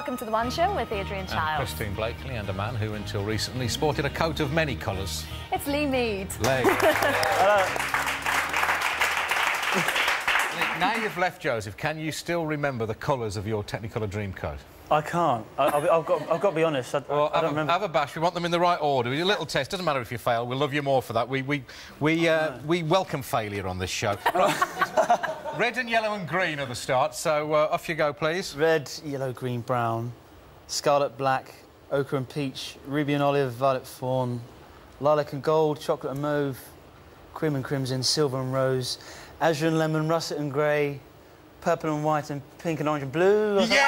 Welcome to The One Show with Adrian Child. Christine Blakely, and a man who until recently sported a coat of many colours. It's Lee Mead. Lee. Hello. Now you've left Joseph, can you still remember the colours of your Technicolor Dreamcoat? I can't. I've got to be honest. I don't remember. Have a bash. We want them in the right order. We do a little test. Doesn't matter if you fail. We'll love you more for that. We welcome failure on this show. Right. Red and yellow and green are the start. So off you go, please. Red, yellow, green, brown, scarlet, black, ochre and peach, ruby and olive, violet, fawn, lilac and gold, chocolate and mauve, cream and crimson, silver and rose, azure and lemon, russet and grey, purple and white, and pink and orange and blue. Yeah!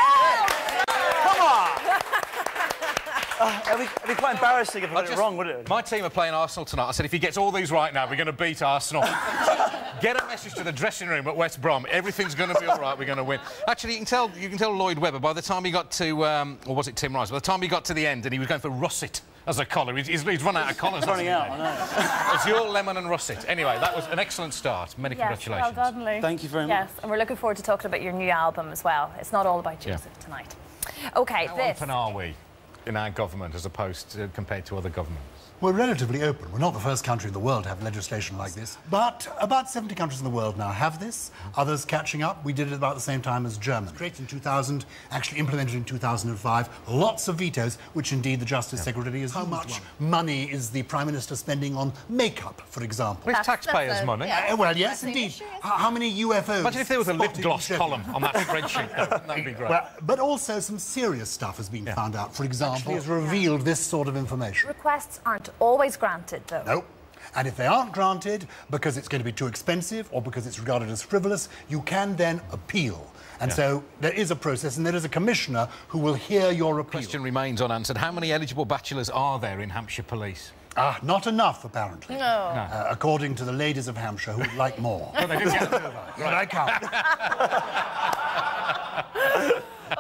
It'd be quite embarrassing if I got it wrong, wouldn't it? My team are playing Arsenal tonight. I said, if he gets all these right now, we're going to beat Arsenal. Get a message to the dressing room at West Brom. Everything's going to be all right. We're going to win. Actually, you can tell Lloyd Webber, by the time he got to... or was it Tim Rice? By the time he got to the end and he was going for russet as a collar, he's run out of colours. He's running out, I know. It's your lemon and russet. Anyway, that was an excellent start. Many congratulations. Well done, Lee. Thank you very much. Yes, and we're looking forward to talking about your new album as well. It's not all about Joseph tonight. OK, How open are we in our government as opposed to compared to other governments? We're relatively open. We're not the first country in the world to have legislation like this, but about 70 countries in the world now have this. Others catching up. We did it about the same time as Germany. Created in 2000, actually implemented in 2005. Lots of vetoes, which indeed the Justice Secretary is. How much money is the Prime Minister spending on makeup, for example? It's taxpayers' money. Well, yes, indeed. How many UFOs? Imagine if there was a lip gloss column on that spreadsheet. That'd be great. Well, but also some serious stuff has been found out. For example, has revealed this sort of information. Requests aren't always granted, though. No. And if they aren't granted because it's going to be too expensive or because it's regarded as frivolous, you can then appeal. And so there is a process and there is a commissioner who will hear your appeal. Question remains unanswered. How many eligible bachelors are there in Hampshire Police? Not enough, apparently. No. According to the ladies of Hampshire, who would like more. No, they didn't get it. But I can't.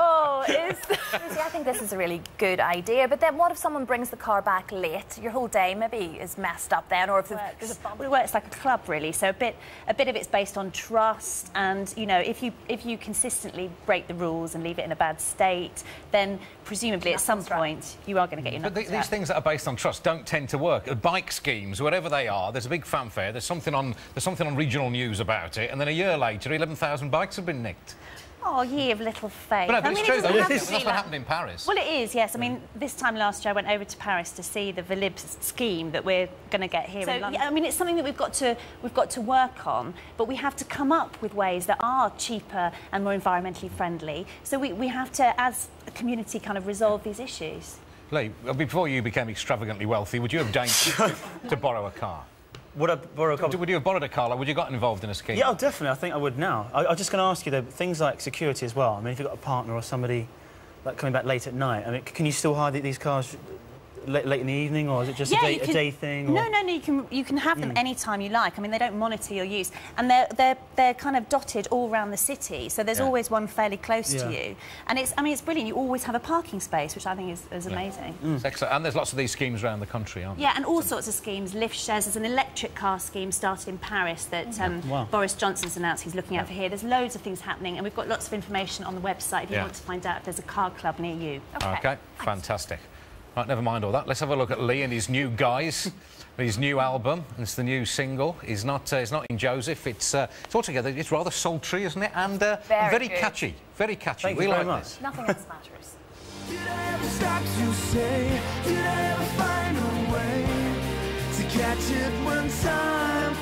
See, I think this is a really good idea, but then what if someone brings the car back late? Your whole day maybe is messed up then, or if there's a bump. Well, it works like a club, really. So a bit of it's based on trust, and you know, if you consistently break the rules and leave it in a bad state, then presumably at some point you are going to get your nuts. But these things that are based on trust don't tend to work. Bike schemes, whatever they are, there's a big fanfare. There's something on regional news about it, and then a year later, 11,000 bikes have been nicked. Oh, ye of little faith. But no, it's true, though. That's what like... happened in Paris. Well, it is, yes. I mean, this time last year I went over to Paris to see the Valib scheme that we're going to get here in London. Yeah, I mean, it's something that we've got to work on, but we have to come up with ways that are cheaper and more environmentally friendly. So we have to, as a community, kind of resolve these issues. Lee, before you became extravagantly wealthy, would you have deigned to borrow a car? Would I borrow a car? Would you have borrowed a car, or would you have got involved in a scheme? Yeah, oh, definitely. I think I would now. I was just going to ask you, though, things like security as well. I mean, if you've got a partner or somebody like coming back late at night, I mean, can you still hire these cars late in the evening, or is it just a day thing? Or... No, you can have them any time you like. I mean, they don't monitor your use, and they're kind of dotted all around the city, so there's always one fairly close to you. And it's brilliant. You always have a parking space, which I think is amazing. It's excellent. And there's lots of these schemes around the country, aren't there? Yeah, and all sorts of schemes. Lift shares. There's an electric car scheme started in Paris that Boris Johnson's announced he's looking at for here. There's loads of things happening, and we've got lots of information on the website if you want to find out if there's a car club near you. OK, fantastic. Right, never mind all that. Let's have a look at Lee and his new guys, his new album. It's the new single. It's not in Joseph. It's altogether. It's rather sultry, isn't it? And very catchy. Very catchy. Thank you very much. This. Nothing else matters. Did I ever stop to say? Did I ever find a way to catch it when time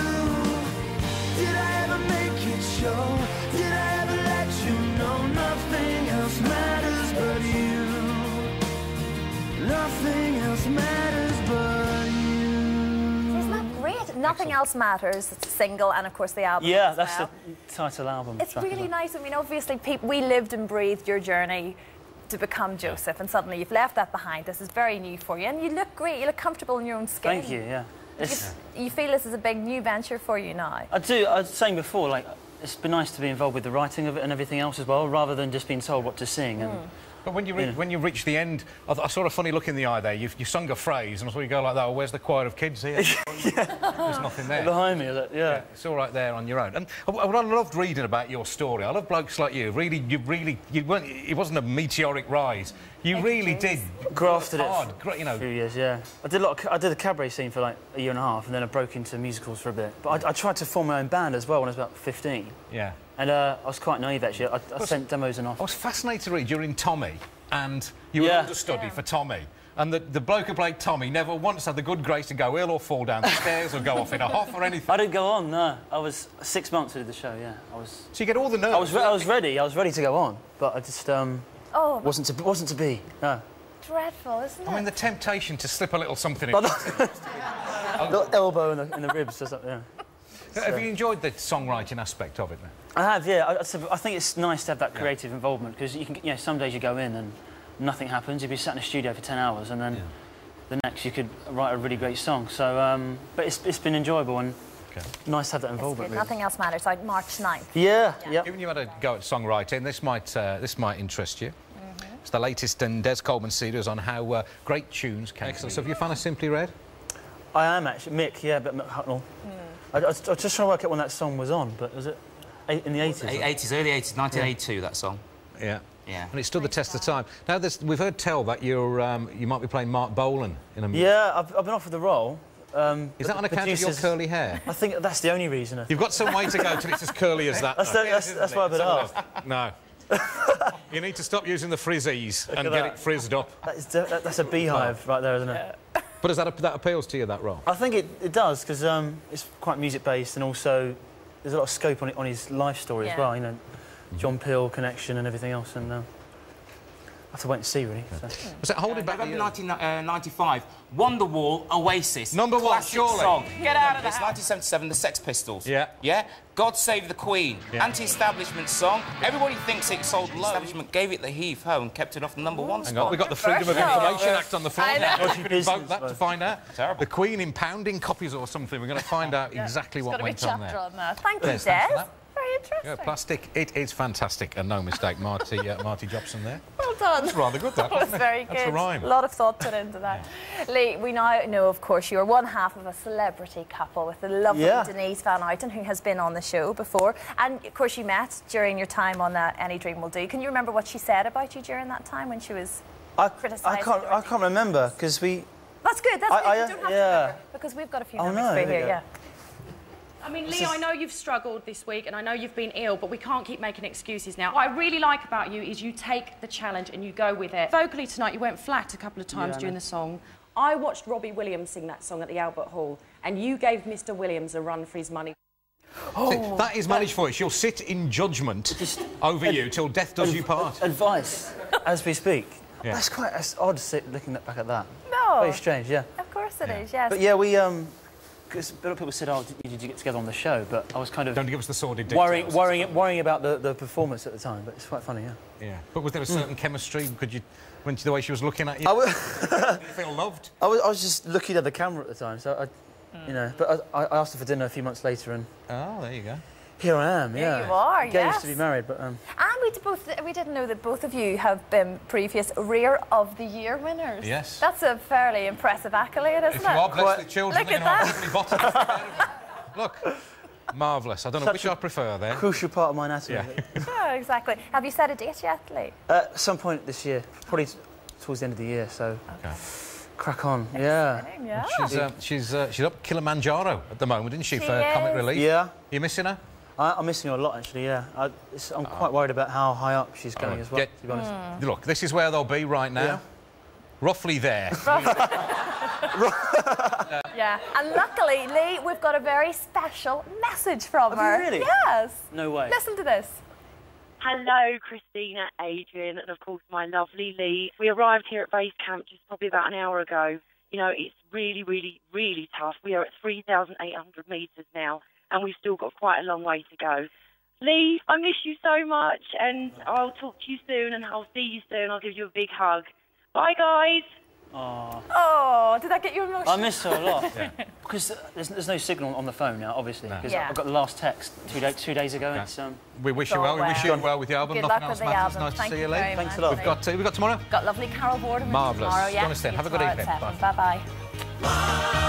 flew? Did I ever make it show? Did I ever let you know nothing else matters but you? Nothing else matters but you. Isn't that great? Nothing else matters. It's a single, and of course the album. Yeah, that's the title album. It's really nice. I mean, obviously, we lived and breathed your journey to become Joseph, and suddenly you've left that behind. This is very new for you, and you look great. You look comfortable in your own skin. Thank you. Yeah. You feel this is a big new venture for you now. I do. I was saying before, like, it's been nice to be involved with the writing of it and everything else as well, rather than just being told what to sing. And But when you reach the end, I saw a funny look in the eye there. You sung a phrase, and I saw you go like that. Oh, where's the choir of kids here? Yeah. There's nothing there. Behind me, yeah. It's all right there on your own. And what I loved reading about your story, I love blokes like you. You weren't. It wasn't a meteoric rise. You really did grafted hard, it. You know. A few years, yeah. I did a cabaret scene for like a year and a half, and then I broke into musicals for a bit. But I tried to form my own band as well when I was about 15. Yeah. And I was quite naive actually. I sent demos and off. I was fascinated to read. You're in Tommy, and you were understudy for Tommy. And the bloke who played Tommy never once had the good grace to go ill or fall down the stairs or go off in a huff or anything. I didn't go on, no. I was 6 months into the show, yeah. So you get all the nerves. I was ready to go on, but I just wasn't to be. No. Dreadful, isn't it? I mean, the temptation to slip a little something in. A little elbow in the ribs or something, yeah. Have you enjoyed the songwriting aspect of it then? I have, yeah. I think it's nice to have that creative involvement because you can, some days you go in and nothing happens. You'd be sat in a studio for 10 hours and then the next you could write a really great song. So, but it's been enjoyable and nice to have that involvement. Really. Nothing else matters. Like March 9th. Yeah. Given you had a go at songwriting, this might interest you. It's the latest in Des Coleman series on how great tunes can. Excellent. So, have you a fan of Simply Red? I am actually. Mick, yeah, but Mick Hucknall. I was just trying to work out when that song was on, but was it in the 80s? 80s, early 80s, 1982, that song. Yeah. Yeah. And it stood the test of time. Now, we've heard tell that you might be playing Mark Bolan in a movie. Yeah, I've been offered the role. Is that on account of your curly hair? I think that's the only reason. You've got some way to go till it's as curly as that. That's why I've been asked. No. You need to stop using the frizzies and get it frizzed up. That's a beehive right there, isn't it? But that appeals to you, that role? I think it does, because it's quite music-based and also there's a lot of scope on his life story as well, you know, John Peel connection and everything else, and I have to wait and see, really. So. Was it holding back? November 1995, Wonderwall, Oasis. Number one, surely. Song. Get out of this. 1977, the Sex Pistols. Yeah. Yeah? God Save the Queen. Yeah. Anti-establishment song. Everybody thinks it sold low. Establishment gave it the heave-ho and kept it off the #1 spot. We've got the Freedom of Information Act on the floor now. You can invoke that to find out. Terrible. The Queen impounding copies or something. We're going to find out exactly what went on there. On that. Thank you, Des. Very interesting. Yeah, plastic. It is fantastic, and no mistake, Marty Jobson there. Well done. That's rather good, that. That was very good. That's a rhyme. A lot of thought put into that. Lee, we now know, of course, you're one half of a celebrity couple with the lovely Denise Van Outen, who has been on the show before. And, of course, you met during your time on Any Dream Will Do. Can you remember what she said about you during that time when she was criticising? I can't remember, because we... That's good, that's good. You don't have to remember, because we've got a few numbers for here, yeah. I mean, Lee, I know you've struggled this week and I know you've been ill, but we can't keep making excuses now. What I really like about you is you take the challenge and you go with it. Vocally tonight, you went flat a couple of times during the song. I watched Robbie Williams sing that song at the Albert Hall, and you gave Mr. Williams a run for his money. Oh, see, that is managed for you. She'll sit in judgment over you till death does you part. Advice, as we speak. Yeah. That's odd looking back at that. No. Very strange, yeah. Of course it is, yes. But yeah, we... Because a lot of people said, oh, did you get together on the show? But I was kind of... Don't give us the sordid details. Worrying about the performance at the time, but it's quite funny, yeah. Yeah. But was there a certain chemistry? When the way she was looking at you, did you feel loved? I was just looking at the camera at the time, so you know. But I asked her for dinner a few months later, and... Oh, there you go. Here I am, yeah. Here you are, Engaged to be married, but... And we didn't know that both of you have been previous Rear of the Year winners. Yes. That's a fairly impressive accolade, isn't it? If you are blessed with children, look at that. Look, marvellous. I don't know which I prefer there. Crucial part of my anatomy. Yeah. Oh, exactly. Have you set a date yet, Lee? At some point this year, probably towards the end of the year, so... Okay. Crack on, yeah. She's up Kilimanjaro at the moment, isn't she, for Comic Relief? Yeah. You missing her? I'm missing her a lot, actually, yeah. I'm quite worried about how high up she's going as well, to be honest. Look, this is where they'll be right now. Yeah. Roughly there. Yeah, and luckily, Lee, we've got a very special message from her. Really? Yes. No way. Listen to this. Hello, Christina, Adrian, and of course my lovely Lee. We arrived here at base camp just probably about an hour ago. You know, it's really, really, really tough. We are at 3,800 metres now, and we've still got quite a long way to go. Lee, I miss you so much, and I'll talk to you soon, and I'll see you soon. I'll give you a big hug. Bye, guys. Aww. Oh, did that get you emotional? I miss her a lot. Because there's no signal on the phone now, obviously. Because Yeah. I got the last text 2 days ago. Okay. It's, we wish you well. We wish you well with the album. Good Nothing luck else with the matters. album. Nice to Thank see you you, Lee. very Thanks a much. lot. We've got tomorrow. Got lovely Carol Boardman Marvellous. tomorrow. Yeah. Johnny Sten, have a good evening. Bye. Bye.